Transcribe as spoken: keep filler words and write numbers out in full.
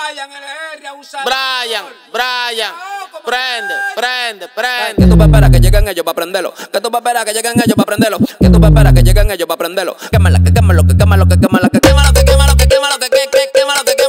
Brian, el R, abusador. Brian, Brian, No, prende, prende, prende. Que tú vas a esperar que lleguen ellos para prenderlo. Que tú vas a esperar que lleguen ellos para prenderlo. Que tú vas a esperar que lleguen ellos para prenderlo. Quémala, que quémalo, que quémalo, que quémala, que quémalo, que quémalo, que quémalo, que quémalo, que quémalo, que quémalo.